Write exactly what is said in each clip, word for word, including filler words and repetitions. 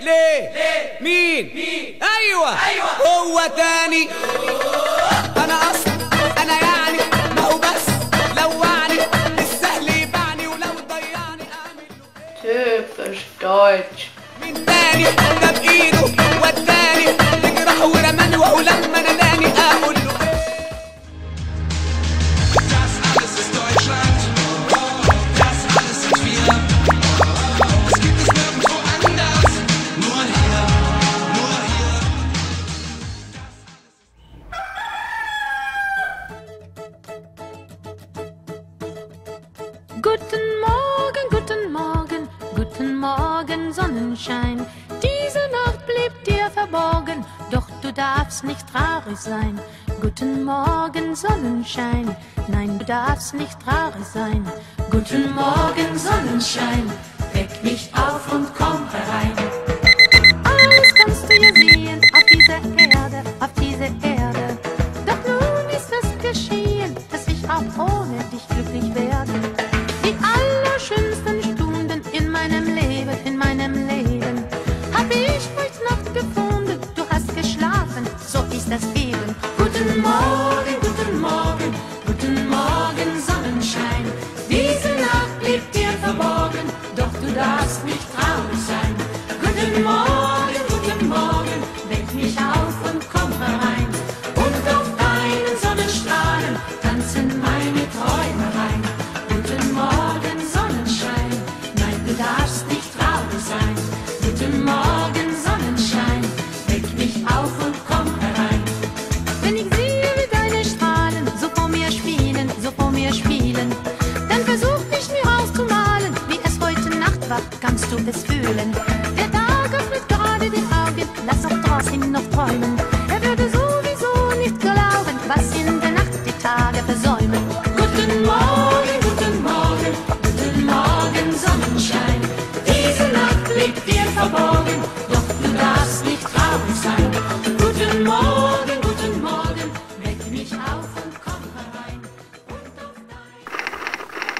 ليه ليه مين مين ايوه أيوة. هو تاني انا اصلا انا يعني ما هو بس لوعني السهل يبعني ولو ضيعني اعمل له ايه Typisch deutsch. من تاني ده بايده وداني يجرح ورماني وهو لما ناداني اقول له ايه Das alles ist Deutschland. Das alles sind wir. Es gibt es nirgendwo anders. Nur hier, nur hier. Guten Morgen, guten Morgen, guten Morgen, Sonnenschein. Diese Nacht blieb dir verborgen, doch du darfst nicht traurig sein. Guten Morgen, Sonnenschein, nein, du darfst nicht traurig sein. Guten Morgen, Sonnenschein, weck mich auf und komm herein. Alles kannst du hier sehen auf dieser Erde, auf dieser Erde. Doch nun ist es geschehen, dass ich auch ohne dich glücklich werde. Die allerschönsten Stunden in meinem Leben, in meinem Leben, hab ich heute Nacht gefunden. Du hast geschlafen, so ist das Leben. Guten Morgen, guten Morgen, guten Morgen, Sonnenschein. Diese Nacht blieb dir verborgen, doch du darfst nicht traurig sein. Guten Morgen, guten Morgen, weck mich auf und komm herein. Und auf deinen Sonnenstrahlen tanzen meine Träume rein. Guten Morgen, Sonnenschein, nein, du darfst nicht traurig sein. Guten Morgen, Sonnenschein, weck mich auf und komm herein. Wenn ich sehe, wie deine Strahlen so vor mir spielen, so vor mir spielen, dann versuch ich mir auszumalen, wie es heute Nacht war, kannst du es fühlen. Der Tag öffnet gerade die Augen, lass auch draußen noch träumen. Er würde sowieso nicht glauben, was in der Nacht die Tage versäumen. Guten Morgen, guten Morgen, guten Morgen, Sonnenschein. Diese Nacht blieb dir verborgen, doch du darfst nicht traurig sein. Guten Morgen, guten Morgen, weck mich auf und komm herein. Und auf dein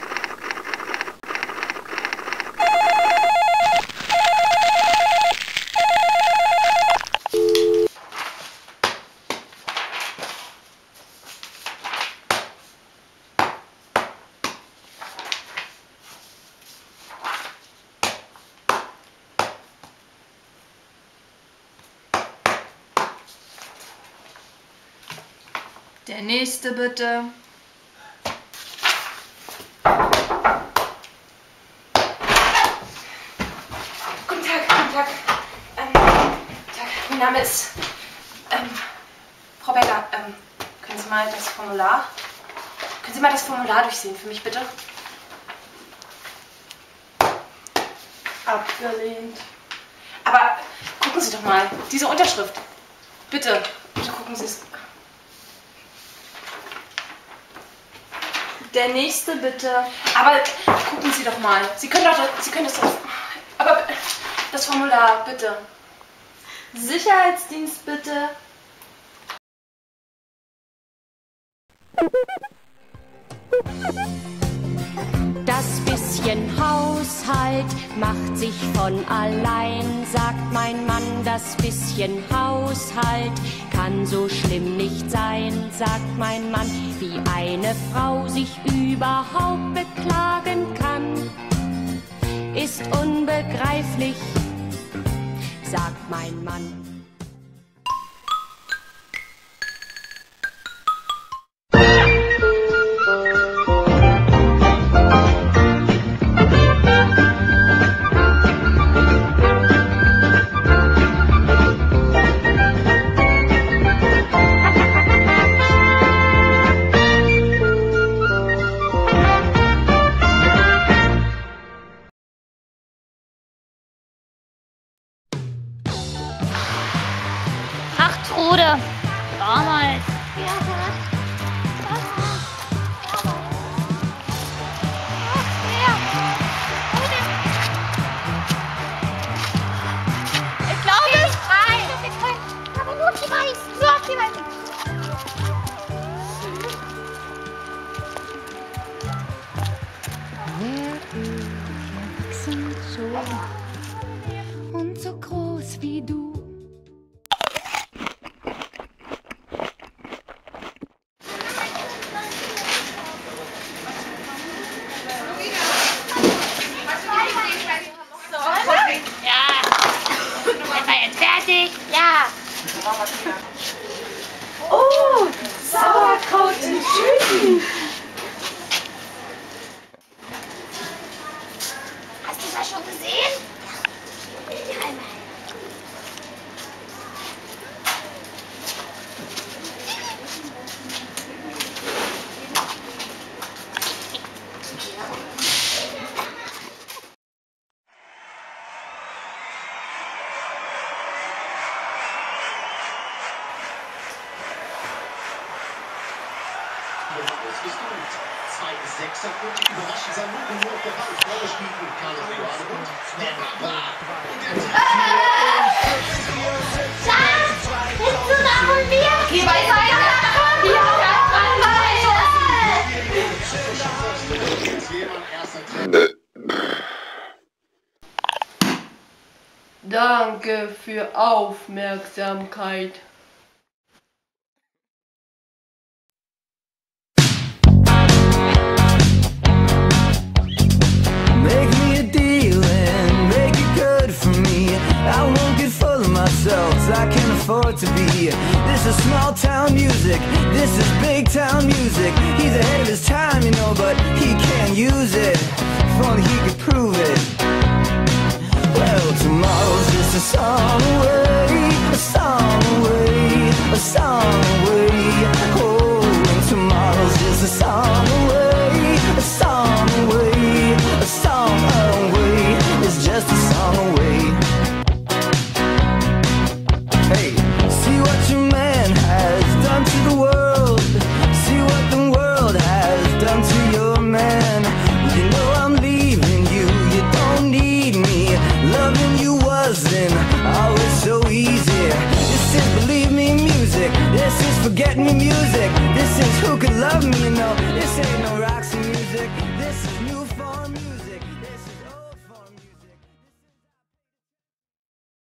Der nächste bitte. Guten Tag, guten Tag. Ähm, Tag. Mein Name ist ähm, Frau Becker. Ähm, können Sie mal das Formular? Können Sie mal das Formular durchsehen für mich, bitte? Abgelehnt. Aber gucken Sie doch mal, diese Unterschrift. Bitte, bitte gucken Sie es. Der nächste bitte. Aber gucken Sie doch mal. Sie können doch, Sie können das doch. Aber das Formular, bitte. Sicherheitsdienst bitte. Das bisschen Haushalt macht sich von allein, sagt mein Mann. Das bisschen Haushalt kann so schlimm nicht sein, sagt mein Mann. Wie eine Frau sich überhaupt beklagen kann, ist unbegreiflich, sagt mein Mann. Trude, damals. Ich glaube, es ist frei. Aber nur die Weißen. Nur die Weißen. Wachsen so und so groß wie du. Ja. Sind wir jetzt fertig? Ja. Oh, Sauerkraut in Tüten. Hast du das schon gesehen? Ja. Einmal. Ausrüstung mit zwei Sechser und überraschend sein Nummer auf der Bank vorgespielt mit Carlos Eduardo und der Papa. Und der Willst du nach und wir? Geh weiter! Hier, Danke für Aufmerksamkeit. Make me a deal and make it good for me. I won't get full of myself, I can't afford to be. This is small town music, this is big town music. He's ahead of his time, you know, but he can't use it. If only he could prove it. Well, tomorrow's just a song away, a song away, a song away. Oh, and tomorrow's just a song away, a song away, a song away. It's just a song away. Hey, see what your man has done to the world. See what the world has done to your man. You know I'm leaving you, you don't need me. Loving you wasn't always so easy. This is believe me music, this is forget me music. This is who could love me, you know. This ain't no Roxy music, this is new form music.